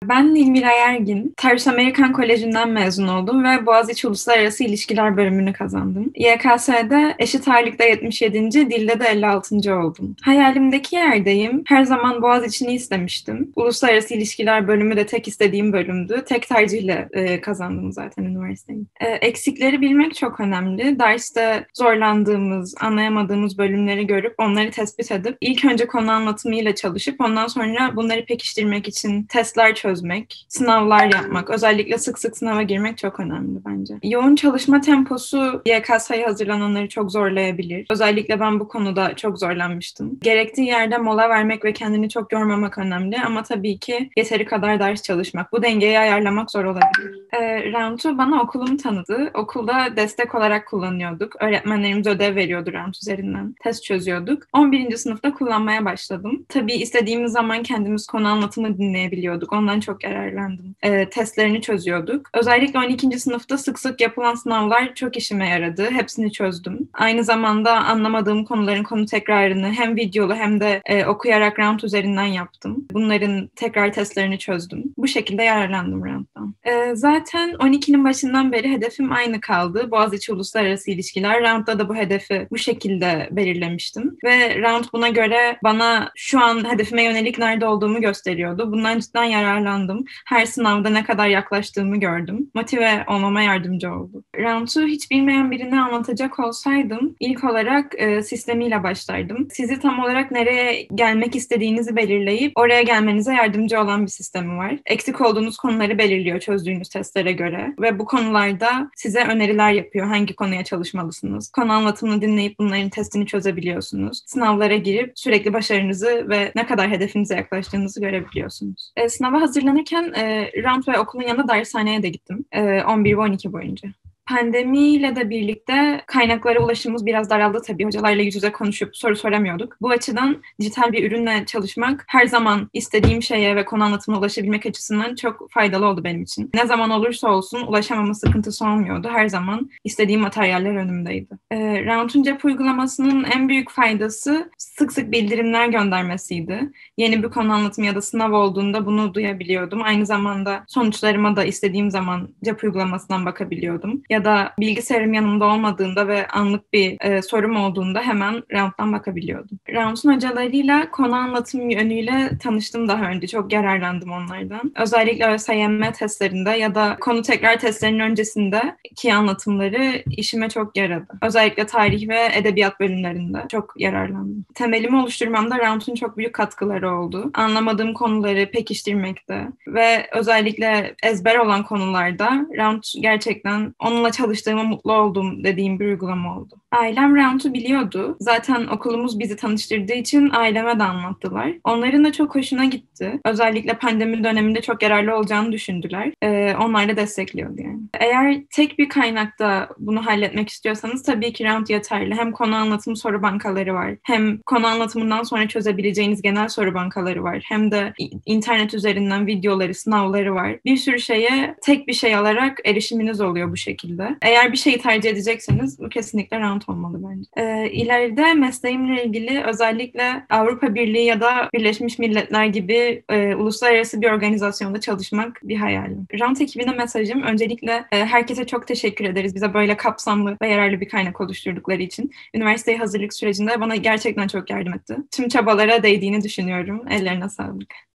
Ben Nilmira Ergin, Tarsus Amerikan Koleji'nden mezun oldum ve Boğaziçi Uluslararası İlişkiler bölümünü kazandım. YKS'de eşit ağırlıkta 77. dilde de 56. oldum. Hayalimdeki yerdeyim. Her zaman Boğaziçi'ni istemiştim. Uluslararası İlişkiler bölümü de tek istediğim bölümdü. Tek tercihle kazandım zaten üniversiteyi. Eksikleri bilmek çok önemli. Derste zorlandığımız, anlayamadığımız bölümleri görüp onları tespit edip ilk önce konu anlatımıyla çalışıp ondan sonra bunları pekiştirmek için testler çözmek, sınavlar yapmak, özellikle sık sık sınava girmek çok önemli bence. Yoğun çalışma temposu YKS'ye hazırlananları çok zorlayabilir. Özellikle ben bu konuda çok zorlanmıştım. Gerektiği yerde mola vermek ve kendini çok yormamak önemli ama tabii ki yeteri kadar ders çalışmak. Bu dengeyi ayarlamak zor olabilir. Round'u bana okulum tanıdı. Okulda destek olarak kullanıyorduk. Öğretmenlerimiz ödev veriyordu Round üzerinden. Test çözüyorduk. 11. sınıfta kullanmaya başladım. Tabii istediğimiz zaman kendimiz konu anlatımı dinleyebiliyorduk. Ondan çok yararlandım. Testlerini çözüyorduk. Özellikle 12. sınıfta sık sık yapılan sınavlar çok işime yaradı. Hepsini çözdüm. Aynı zamanda anlamadığım konuların konu tekrarını hem videolu hem de okuyarak Round üzerinden yaptım. Bunların tekrar testlerini çözdüm. Bu şekilde yararlandım Round'dan. Zaten 12'nin başından beri hedefim aynı kaldı. Boğaziçi Uluslararası İlişkiler. Round'da da bu hedefi bu şekilde belirlemiştim. Ve Round buna göre bana şu an hedefime yönelik nerede olduğumu gösteriyordu. Bundan cidden yararlandım. Her sınavda ne kadar yaklaştığımı gördüm. Motive olmama yardımcı oldu. Round'u hiç bilmeyen birine anlatacak olsaydım ilk olarak sistemiyle başlardım. Sizi tam olarak nereye gelmek istediğinizi belirleyip oraya gelmenize yardımcı olan bir sistemi var. Eksik olduğunuz konuları belirliyor çözdüğünüz testlere göre ve bu konularda size öneriler yapıyor. Hangi konuya çalışmalısınız? Konu anlatımını dinleyip bunların testini çözebiliyorsunuz. Sınavlara girip sürekli başarınızı ve ne kadar hedefinize yaklaştığınızı görebiliyorsunuz. Sınava hazırlanırken Round ve okulun yanında dershaneye de gittim. 11 ve 12 boyunca. Pandemiyle de birlikte kaynaklara ulaşımımız biraz daraldı tabii. Hocalarla yüz yüze konuşup soru soramıyorduk. Bu açıdan dijital bir ürünle çalışmak her zaman istediğim şeye ve konu anlatımına ulaşabilmek açısından çok faydalı oldu benim için. Ne zaman olursa olsun ulaşamama sıkıntısı olmuyordu. Her zaman istediğim materyaller önümdeydi. Round'un cep uygulamasının en büyük faydası sık sık bildirimler göndermesiydi. Yeni bir konu anlatımı ya da sınav olduğunda bunu duyabiliyordum. Aynı zamanda sonuçlarıma da istediğim zaman cep uygulamasından bakabiliyordum. Ya da bilgisayarım yanımda olmadığında ve anlık bir sorum olduğunda hemen Round'dan bakabiliyordum. Round'un hocalarıyla konu anlatım yönüyle tanıştım daha önce. Çok yararlandım onlardan. Özellikle ÖSYM testlerinde ya da konu tekrar testlerinin öncesindeki anlatımları işime çok yaradı. Özellikle tarih ve edebiyat bölümlerinde çok yararlandım. Temelimi oluşturmamda Round'un çok büyük katkıları oldu. Anlamadığım konuları pekiştirmekte ve özellikle ezber olan konularda Round gerçekten onunla çalıştığıma mutlu olduğum dediğim bir uygulama oldu. Ailem Round'u biliyordu. Zaten okulumuz bizi tanıştırdığı için aileme de anlattılar. Onların da çok hoşuna gitti. Özellikle pandemi döneminde çok yararlı olacağını düşündüler. Onlar da destekliyordu yani. Eğer tek bir kaynakta bunu halletmek istiyorsanız tabii ki Round yeterli. Hem konu anlatım soru bankaları var. Hem konu anlatımından sonra çözebileceğiniz genel soru bankaları var. Hem de internet üzerinden videoları, sınavları var. Bir sürü şeye tek bir şey alarak erişiminiz oluyor bu şekilde. Eğer bir şeyi tercih edecekseniz bu kesinlikle Round olmalı bence. İleride mesleğimle ilgili özellikle Avrupa Birliği ya da Birleşmiş Milletler gibi uluslararası bir organizasyonda çalışmak bir hayalim. Round ekibine mesajım öncelikle herkese çok teşekkür ederiz. Bize böyle kapsamlı ve yararlı bir kaynak oluşturdukları için. Üniversiteye hazırlık sürecinde bana gerçekten çok yardım etti. Tüm çabalara değdiğini düşünüyorum. Ellerine sağlık.